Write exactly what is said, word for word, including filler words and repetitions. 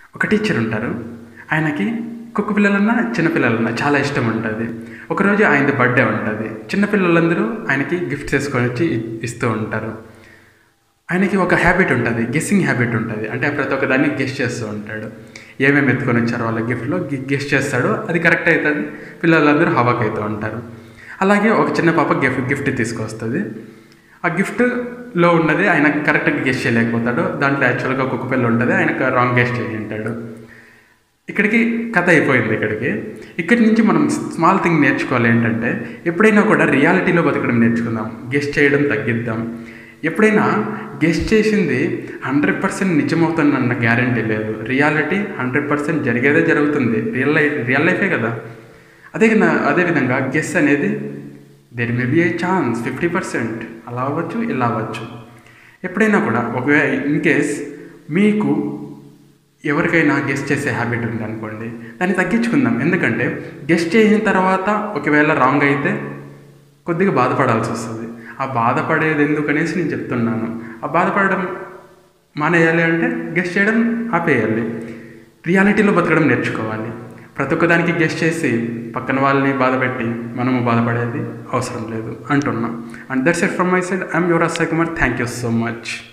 ఒక టీచర్ ఉంటారు. ఆయనకి కుక్క పిల్లలన్నా చిన్నపిల్లలన్నా చాలా ఇష్టం ఉంటుంది. ఒకరోజు ఆయనది బర్త్డే ఉంటుంది. చిన్నపిల్లలందరూ ఆయనకి గిఫ్ట్స్ వేసుకొని వచ్చి ఇస్తూ ఉంటారు. ఆయనకి ఒక హ్యాబిట్ ఉంటుంది, గెస్సింగ్ హ్యాబిట్ ఉంటుంది. అంటే ప్రతి ఒక్క దాన్ని గెస్ చేస్తూ ఉంటాడు. ఏమేమి ఎత్తుకొని వచ్చారో వాళ్ళ గిఫ్ట్లో గెస్ చేస్తాడు. అది కరెక్ట్ అవుతుంది, పిల్లలందరూ హవాక్ అవుతూ ఉంటారు. అలాగే ఒక చిన్న పాప గిఫ్ట్ గిఫ్ట్ తీసుకొస్తుంది. ఆ గిఫ్ట్లో ఉన్నది ఆయన కరెక్ట్గా గెస్ చేయలేకపోతాడు. దాంట్లో యాక్చువల్గా కుక్క పిల్ల ఉంటుంది, ఆయనకు రాంగ్ గెస్ చేయి అంటాడు. ఇక్కడికి కథ అయిపోయింది. ఇక్కడికి ఇక్కడి నుంచి మనం స్మాల్ థింగ్ నేర్చుకోవాలి. ఏంటంటే ఎప్పుడైనా కూడా రియాలిటీలో బతకడం నేర్చుకుందాం, గెస్ చేయడం తగ్గిద్దాం. ఎప్పుడైనా గెస్ చేసింది హండ్రెడ్ పర్సెంట్ నిజమవుతుందన్న గ్యారంటీ లేదు. రియాలిటీ హండ్రెడ్ పర్సెంట్ జరిగేదే జరుగుతుంది. రియల్ లైఫ్ రియల్ లైఫే కదా. అదే అదేవిధంగా గెస్ అనేది there may be a chance fifty percent అలా అవ్వచ్చు, ఇలా అవ్వచ్చు. ఎప్పుడైనా కూడా ఒకవేళ ఇన్ కేస్ మీకు ఎవరికైనా గెస్ చేసే హ్యాబిట్ ఉంది అనుకోండి, దాన్ని తగ్గించుకుందాం. ఎందుకంటే గెస్ చేసిన తర్వాత ఒకవేళ రాంగ్ అయితే కొద్దిగా బాధపడాల్సి వస్తుంది. ఆ బాధపడేది ఎందుకనేసి నేను చెప్తున్నాను. ఆ బాధపడడం మానేయాలి అంటే గెస్ చేయడం ఆపేయాలి. రియాలిటీలో బతకడం నేర్చుకోవాలి. ప్రతి ఒక్కదానికి గెస్ చేసి పక్కన వాళ్ళని బాధపెట్టి మనము బాధపడేది అవసరం లేదు అంటున్నాం. And that's it from my side. I'm your Akshay Kumar. Thank you so much.